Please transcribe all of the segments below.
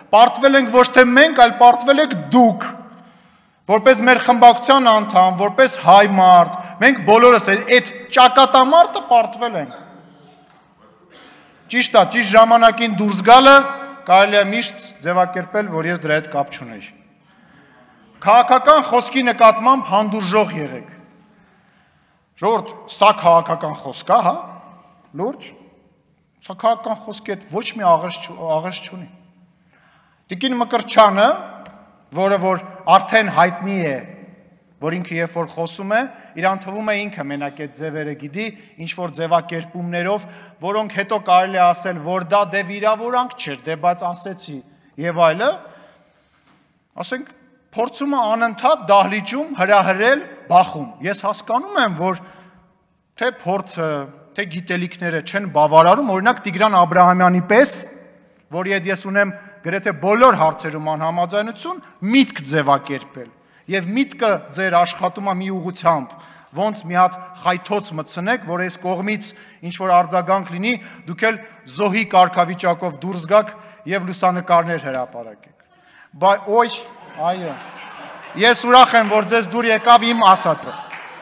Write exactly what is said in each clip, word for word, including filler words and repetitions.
Պարտվել ենք ոչ թե մենք, այլ պարտվել եք դուք, որպես մեր խմբակցության անդամ, որպես հայ մարդ, մենք բոլորս այդ ճակատամարտը պարտվել ենք։ Ճիշտ է, ճիշտ ժամանակին դուրս գալը կարելի է միշտ ձևակերպել, որ ես դրա հետ կապ չունեի։ Քաղաքական խոսքի նկատմամբ հանդուրժող եղեք։ Ժողովուրդ, սա քաղաքական խոսք է, հա, լուրջ, սա քաղաքական խոսքի հետ ոչ մի աղերս չունի։ Տիկին Մկրտչյանը, որը որ արդեն հայտնի է, որ ինքը երբ որ խոսում է, իրան թվում է ինքը մենակ այդ ձևերը գիտի, ինչ որ ձևակերպումներով, որոնք հետո կարելի է ասել, որ դա դե վիրավորանք չէր, դե բայց ասեցի եւ այլը, ասենք փորձում է անընդհատ դահլիճում հրահրել բախում։ Ես հասկանում եմ, որ թե փորձը, թե գիտելիքները չեն բավարարում, օրինակ Տիգրան Աբրահամյանի պես, որի հետ ես ունեմ գրեթե բոլոր հարցերում անհամաձայնություն, միտք ձևակերպել։ Եվ միտքը ձեր աշխատում է մի ուղղությամբ, ոնց մի հատ խայթոց մտցնեք, որ այս կողմից ինչ որ արձագանք լինի, դուք էլ զոհի կարգավիճակով դուրս գաք եւ լուսանկարներ հրապարակեք։ Բայ օյ, այո։ Ես ուրախ եմ, որ ձեզ դուր եկավ իմ ասածը։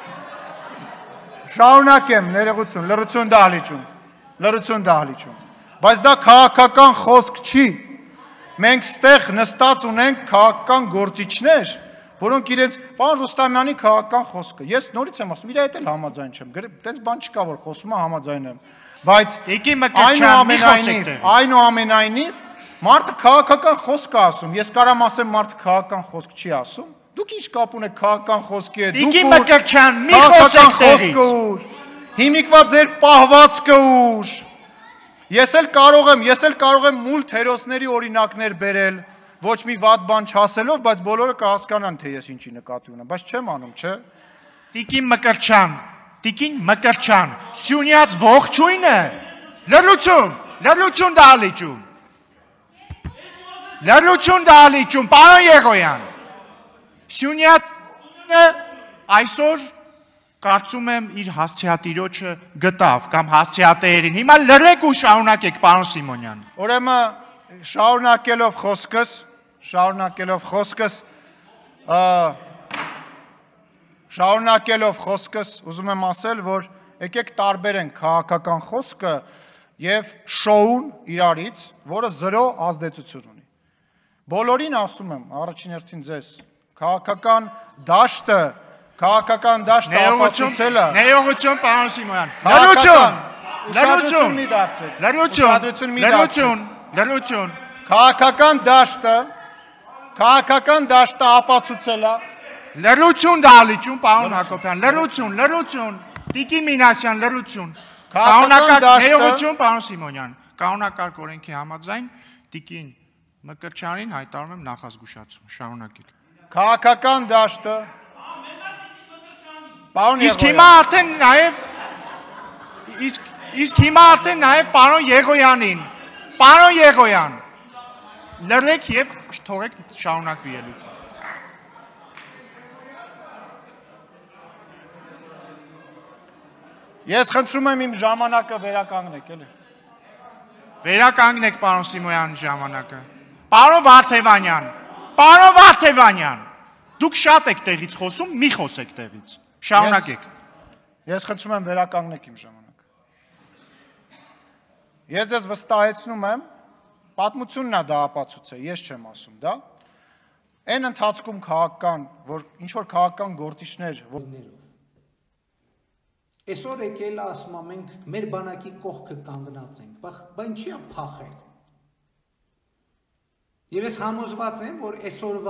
Շարունակեմ, ներողություն, լռություն դահլիճում, լռություն դահլիճում։ Բայց դա քաղաքական խոսք չի։ Մենք ստեղ նստած ունենք քաղաքական գործիչներ, որոնք իրենց պարոն Ռուստամյանի քաղաքական խոսքը, ես նորից եմ ասում, իր հետ էլ համաձայն չեմ, տենց բան չկա, որ խոսում է համաձայն եմ, բայց այնուամենայնիվ, այնուամենայնիվ մարդը քաղաքական խոսք է ասում, ես կարամ ասեմ մարդը քաղաքական խոսք չի ասում, դուք ինչ կապ ունեք քաղաքական խոսքի հետ, Տիկին Մկրտչյան, մի խոսեք տեղից, հիմիկվա ձեր պահվածքը ուր, ես էլ կարող եմ, ես էլ կարող եմ մուլտ հերոսների օրինակներ բերել, ոչ մի վատ բան չասելով, բայց բոլորը կհասկանան, թե ես ինչի նկատի ունեմ, բայց չեմ անում, չէ։ Տիկին Մկրտչյան, Տիկին Մկրտչյան, Սյունյաց ողջույնը, լռություն, լռություն դահլիճում, լռություն դահլիճում, պարոն Եղոյան, Սյունյանը այսօր կարծում եմ իր հասցեատիրոջը գտավ, կամ հասցեատերին, հիմա լռեք ու շարունակեք, պարոն Սիմոնյան։ Ուրեմն շարունակելով խոսքս, շարունակելով խոսքս, շարունակելով խոսքս, ուզում եմ ասել, որ եկեք տարբերենք քաղաքական խոսքը եւ շոուն իրարից, որը զրո ազդեցություն ունի։ Բոլորին ասում եմ, առաջին հերթին ձեզ, քաղաքական դաշտը, քաղաքական դաշտը ապացուցել է։ Ներողություն, պարոն Սիմոնյան։ Լռություն, լռություն, լռություն, լռություն, լռություն։ Քաղաքական դաշտը, քաղաքական դաշտը ապացուցել է։ Լռություն դահլիճում, պարոն Հակոբյան, լռություն, լռություն, Տիկին Մինասյան, լռություն։ Կանոնակարգ ներողություն, պարոն Սիմոնյան, կանոնակարգ օրենքի համաձայն Տիկին Մկրտչյանին հայտարարում եմ նախազգուշացում, շարունակեք։ Քաղաքական դաշտը, պարոն Իսկ հիմա արդեն նաև, իսկ հիմա արդեն նաև պարոն Եղոյանին, պարոն Եղոյան, լռեք և թողեք շարունակվի ելույթը։ Ես խնդրում եմ իմ ժամանակը վերականգնեք, էլի։ Վերականգնեք պարոն Սիմոնյանի ժամանակը։ Պարոն Վարդևանյան, պարոն Վարդևանյան, դուք շատ եք տեղից խոսում, մի խոսեք տեղից, շարունակեք։ Ես խնդրում եմ վերականգնեք իմ ժամանակը։ Ես ձեզ վստահեցնում եմ, պատմությունն է դա ապացուցել, ես չեմ ասում դա, այն ընթացքում քաղաքական, որ ինչ-որ քաղաքական գործիչներ, Այսօր եկել ասում մենք մեր բանակի կողքը կանգնած ենք, բա ինչի է փախել։ Եվ ես համոզված եմ, որ այսօրվա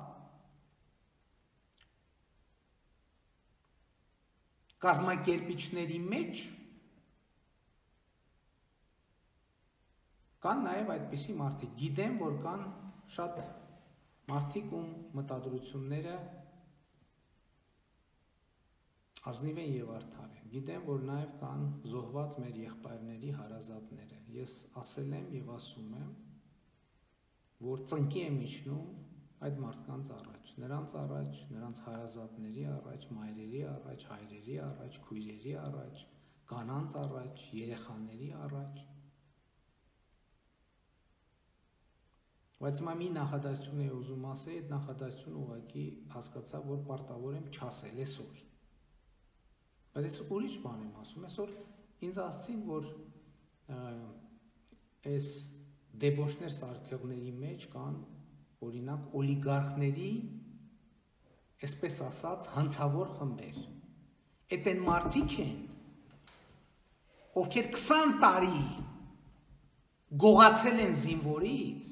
կազմակերպիչների մեջ կան նաև այդպիսի մարդիկ։ Գիտեմ, որ կան շատ մարդիկ, ում մտադրությունները ազնիվ են եւ արդար են։ Գիտեմ, որ նաև կան զոհված մեր եղբայրների հարազատները։ Ես ասել եմ եւ ասում եմ, որ ծնկի եմ իջնում այդ մարդկանց առաջ, նրանց առաջ, նրանց հարազատների առաջ, մայրերի առաջ, հայրերի առաջ, քույրերի առաջ, կանանց առաջ, երեխաների առաջ։ Բայց հիմա մի նախադասություն է ուզում ասել, այդ նախադասությունը ուղղակի հասկացա, որ պարտավոր եմ չասել այսօր։ Բայց ես ուրիշ բան եմ ասում, այսօր ինձ ասցին, որ այս դեբոշներ սարքեղների մեջ կան օրինակ օլիգարխների, այսպես ասած, հանցավոր խմբեր։ Այդ են մարդիկ են, ովքեր քսան տարի գողացել են զինվորից,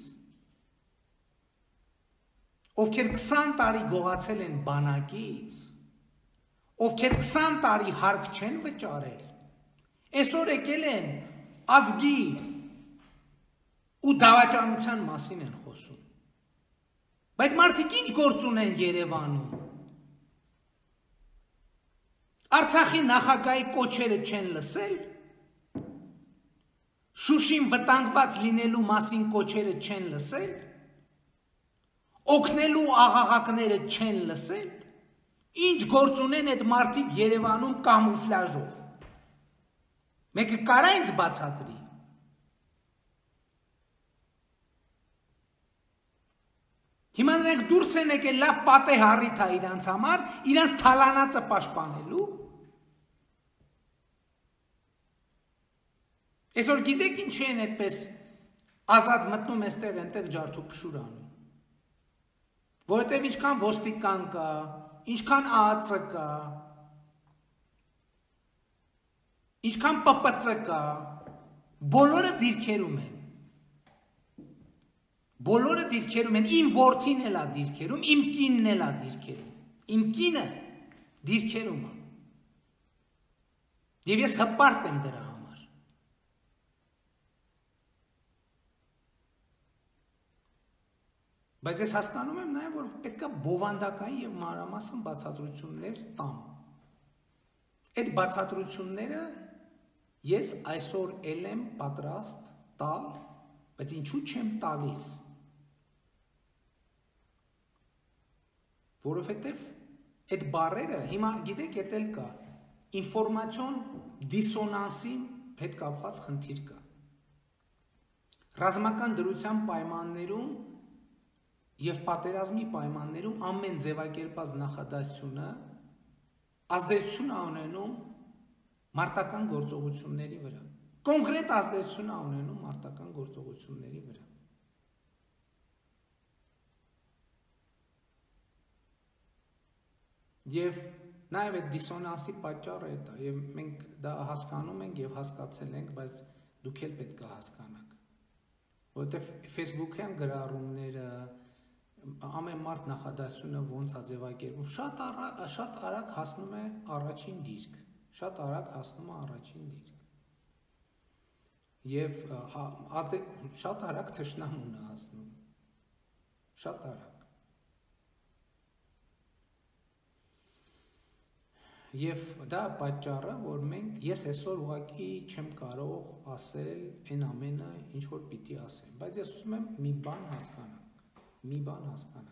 ովքեր քսան տարի գողացել են բանակից, ովքեր քսան տարի հարկ չեն վճարել, այսօր եկել են ազգի ու դավաճանության մասին են խոսում։ Բայց մարդիկ ինչ գործ ունեն Երևանում։ Արցախի նախագահի կոչերը չեն լսել, Շուշին վտանգված լինելու մասին կոչերը չեն լսել, օգնելու աղաղակները չեն լսել, ինչ գործ ունեն այդ մարդիկ Երևանում կամուֆլաժով։ Մեկը կարա ինձ բացատրի։ Հիմա նրանք դուրս են եկել լավ պատեհ առիթ է իրանց համար, իրանց թալանածը պաշտպանելու։ Այսօր գիտեք ինչ են այդպես ազատ մտնում այստեղ այնտեղ ջարդու փշուր անում։ Որովհետև ինչքան ոստիկան կա, ինչքան ԱԱՑ կա, ինչքան ՊՊՑ կա, բոլորը դիրքերում են։ Բոլորը դիրքերում են, իմ որդին էլ է դիրքերում, իմ կինն էլ է դիրքերում, իմ կինը դիրքերում է։ Եվ ես հպարտ եմ դրա համար։ Բայց ես հասկանում եմ նաև, որ պետք է բովանդակային և մանրամասն բացատրություններ տամ։ Այդ բացատրությունները ես այսօր էլ եմ պատրաստ տալ, բայց ինչու չեմ տալիս։ Որովհետև այդ բառերը, հիմա գիտեք էդ էլ կա, ինֆորմացիոն դիսոնանսի հետ կապված խնդիր կա։ Ռազմական դրության պայմաններում և պատերազմի պայմաններում ամեն ձևակերպած նախադասությունը ազդեցություն է ունենում մարտական գործողությունների վրա։ Կոնկրետ ազդեցություն է ունենում մարտական գործողությունների վրա։ Եվ նաև այդ դիսոնանսի պատճառը է դա, և մենք դա հասկանում ենք և հասկացել ենք, բայց դուք էլ պետք է հասկանաք։ Որովհետև Facebook-յան գրառումները, ամեն մարդ նախադասությունը ոնց է ձևակերպում, շատ արագ հասնում է առաջին դիրք, շատ արագ հասնում է առաջին դիրք։ Եվ շատ արագ թշնամուն է հասնում, շատ արագ։ Եվ դա պատճառը, որ մենք, ես այսօր ուղղակի չեմ կարող ասել այն ամենը, ինչ որ պիտի ասեմ, բայց ես ուզում եմ մի բան հասկանանք, մի բան հասկանանք։